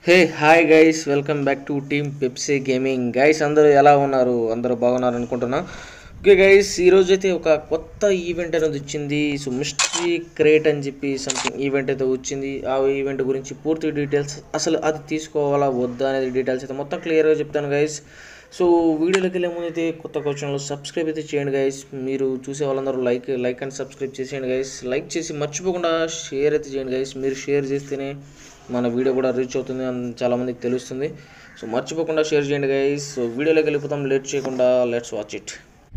Hey hi guys, welcome back to team Pepsi gaming. Guys అందరూ ఎలా ఉన్నారు? అందరూ బాగున్నారు అనుకుంటున్నా. ఓకే గైస్, ఈరోజు అయితే ఒక కొత్త ఈవెంట్ అనేది వచ్చింది. సో మిస్టరీ క్రియేట్ అని చెప్పి సంథింగ్ ఈవెంట్ అయితే వచ్చింది. ఆ ఈవెంట్ గురించి పూర్తి డీటెయిల్స్, అసలు అది తీసుకోవాలా వద్దా అనేది డీటెయిల్స్ అయితే మొత్తం క్లియర్గా చెప్తాను గైస్. సో వీడియోలోకి వెళ్ళే ముందు అయితే కొత్త ఛానల్ సబ్స్క్రైబ్ అయితే చేయండి గైస్. మీరు చూసే వాళ్ళందరూ లైక్ అండ్ సబ్స్క్రైబ్ చేసేయండి గైస్. లైక్ చేసి మర్చిపోకుండా షేర్ అయితే చేయండి గైస్. మీరు షేర్ చేస్తేనే మన వీడియో కూడా రీచ్ అవుతుంది, చాలామందికి తెలుస్తుంది. సో మర్చిపోకుండా షేర్ చేయండి గైస్. సో వీడియోలోకి వెళ్ళిపోతాం, లేట్ చేయకుండా లెట్స్ వాచ్ ఇట్.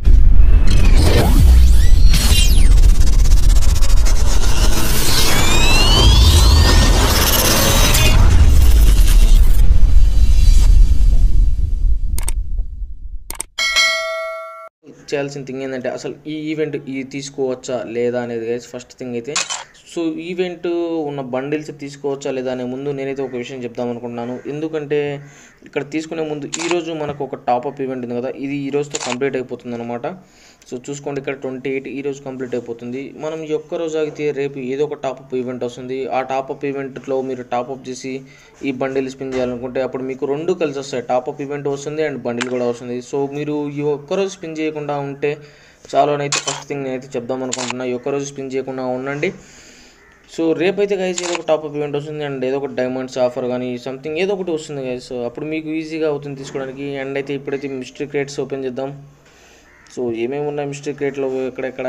చేయాల్సిన థింగ్ ఏంటంటే అసలు ఈ ఈవెంట్ తీసుకోవచ్చా లేదా అనేది గైస్ ఫస్ట్ థింగ్ అయితే. సో ఈవెంట్ ఉన్న బండిల్స్ తీసుకోవచ్చా లేదా అనే ముందు నేనైతే ఒక విషయం చెప్దాం అనుకుంటున్నాను. ఎందుకంటే ఇక్కడ తీసుకునే ముందు ఈరోజు మనకు ఒక టాప్అప్ ఈవెంట్ ఉంది కదా, ఇది ఈరోజుతో కంప్లీట్ అయిపోతుంది అనమాట. సో చూసుకోండి, ఇక్కడ 28 ఈరోజు కంప్లీట్ అయిపోతుంది. మనం ఈ ఒక్క రోజు ఆగితే రేపు ఏదో ఒక టాప్అప్ ఈవెంట్ వస్తుంది. ఆ టాప్అప్ ఈవెంట్లో మీరు టాప్అప్ చేసి ఈ బండిల్ స్పిన్ చేయాలనుకుంటే అప్పుడు మీకు రెండు కలిసి వస్తాయి. టాప్అప్ ఈవెంట్ వస్తుంది అండ్ బండిల్ కూడా వస్తుంది. సో మీరు ఈ ఒక్కరోజు స్పిన్ చేయకుండా ఉంటే చాలా అయితే ఫస్ట్ థింగ్ నేనైతే చెప్దాం అనుకుంటున్నా, ఈ ఒక్కరోజు స్పిన్ చేయకుండా ఉండండి. సో రేపైతే గైస్ ఏదో ఒక టాప్అప్ ఈవెంట్ వస్తుంది అండ్ ఏదో ఒక డైమండ్స్ ఆఫర్ కానీ సంథింగ్ ఏదో ఒకటి వస్తుంది గైస్. సో అప్పుడు మీకు ఈజీగా అవుతుంది తీసుకోవడానికి. అండ్ అయితే ఇప్పుడైతే మిస్టరీ క్రేట్స్ ఓపెన్ చేద్దాం. సో ఏమేమి ఉన్నాయి మిస్టరీ క్రియేట్లో, ఇక్కడ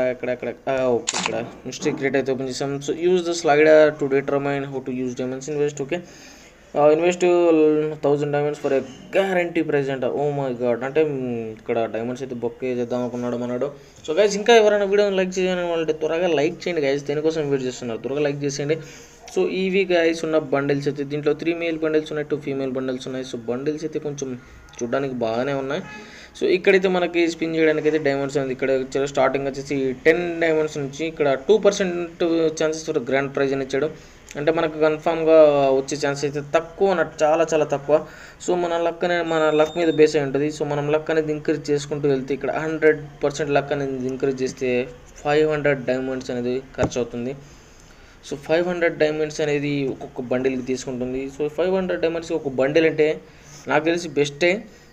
మిస్టరీ క్రియేట్ అయితే ఓపెన్ చేసాం. So use the slider to determine how to use diamonds. Invest okay, invest 1000 diamonds for a guarantee present. Oh my god, అంటే ఇక్కడ డైమండ్స్ అయితే బొక్కే చేద్దాం అనుకున్నాడు మనడు. సో గైస్ ఇంకా ఎవరైనా వీడియోని లైక్ చేయాలని వాళ్ళంటే త్వరగా లైక్ చేయండి గైస్, దేనికోసం వెయిట్ చేస్తున్నారు, త్వరగా లైక్ చేసేయండి. సో ఈవీ గైస్ ఉన్న బండిల్స్ అయితే దీంట్లో 3 మేల్ బండిల్స్ ఉన్నాయి, 2 ఫీమేల్ బండిల్స్ ఉన్నాయి. సో బండిల్స్ అయితే కొంచెం చూడడానికి బాగానే ఉన్నాయి. సో ఇక్కడైతే మనకి స్పిన్ చేయడానికి అయితే డైమండ్స్ అనేది ఇక్కడ స్టార్టింగ్ వచ్చేసి 10 డైమండ్స్ నుంచి ఇక్కడ 2% ఛాన్సెస్ ఫర్ గ్రాండ్ ప్రైజ్ అని ఇచ్చాడు. అంటే మనకు కన్ఫామ్గా వచ్చే ఛాన్స్ అయితే తక్కువ అన్నట్టు, చాలా చాలా తక్కువ. సో మన లక్ మీద బేస్ అయి ఉంటుంది. సో మనం లక్ అనేది ఇంక్రీజ్ చేసుకుంటూ వెళ్తే ఇక్కడ 100% లక్ అనేది ఇంక్రీజ్ చేస్తే 500 డైమండ్స్ అనేది ఖర్చు అవుతుంది. సో 500 డైమండ్స్ అనేది ఒక్కొక్క బండిల్కి తీసుకుంటుంది. సో 500 డైమండ్స్కి ఒక బండిల్ అంటే నాకు తెలిసి బెస్టే,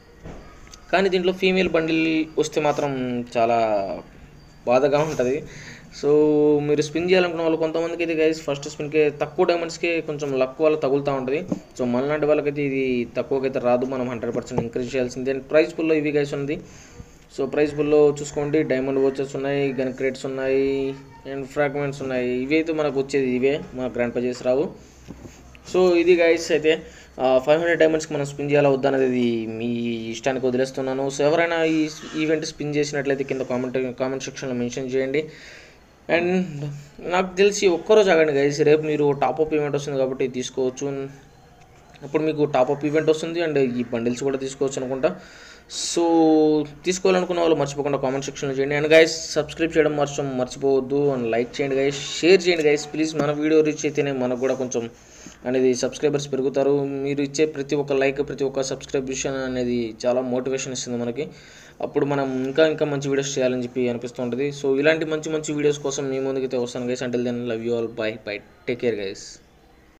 కానీ దీంట్లో ఫీమేల్ బండిల్ వస్తే మాత్రం చాలా బాధగా ఉంటుంది. సో మీరు స్పిన్ చేయాలనుకున్న వాళ్ళు కొంతమందికి అయితే గైస్ ఫస్ట్ స్పిన్కే తక్కువ డైమండ్స్కే కొంచెం లక్ వల్ల తగులుతూ ఉంటుంది. సో మనలాంటి వాళ్ళకైతే ఇది తక్కువకైతే రాదు, మనం 100% ఇంక్రీజ్ చేయాల్సింది. అండ్ ప్రైజ్ పుల్లో ఇవి గైస్ ఉంది. సో ప్రైజ్ పుల్లో చూసుకోండి, డైమండ్ వాచెస్ ఉన్నాయి, గన్ క్రేట్స్ ఉన్నాయి అండ్ ఫ్రాగ్మెంట్స్ ఉన్నాయి. ఇవి అయితే మనకు వచ్చేది ఇవే, మన గ్రాండ్ ప్రైజెస్ రావు. సో ఇది గైస్ అయితే 500 డైమండ్స్కి మనం స్పిన్ చేయాలా వద్దా అనేది మీ ఇష్టానికి వదిలేస్తున్నాను. సో ఎవరైనా ఈ ఈవెంట్ స్పిన్ చేసినట్లయితే కింద కామెంట్ సెక్షన్లో మెన్షన్ చేయండి. అండ్ నాకు తెలిసి ఒక్కరోజు ఆగండి గైస్, రేపు మీరు టాప్అప్ ఈవెంట్ వస్తుంది కాబట్టి తీసుకోవచ్చు. అప్పుడు మీకు టాప్అప్ ఈవెంట్ వస్తుంది అండ్ ఈ బండిల్స్ కూడా తీసుకోవచ్చు అనుకుంటా. సో తీసుకోవాలనుకున్న వాళ్ళు మర్చిపోకుండా కామెంట్ సెక్షన్లో చేయండి. అండ్ గైస్ సబ్స్క్రైబ్ చేయడం మర్చిపోవద్దు. అండ్ లైక్ చేయండి గైస్, షేర్ చేయండి గైస్ ప్లీజ్. మన వీడియో రీచ్ అయితేనే మనకు కూడా కొంచెం అనేది సబ్స్క్రైబర్స్ పెరుగుతారు. మీరు ఇచ్చే ప్రతి ఒక్క లైక్, ప్రతి ఒక్క సబ్స్క్రిప్షన్ అనేది చాలా మోటివేషన్ ఇస్తుంది మనకి. అప్పుడు మనం ఇంకా మంచి వీడియోస్ చేయాలని చెప్పి అనిపిస్తూ ఉంటుంది. సో ఇలాంటి మంచి వీడియోస్ కోసం మీ ముందుకైతే వస్తాను guys. Until then love you all, bye take care guys.